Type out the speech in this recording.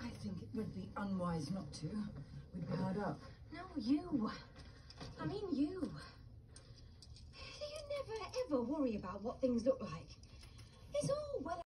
I think it would be unwise not to. We'd be hard up. No, you. I mean you. You never ever worry about what things look like. It's all well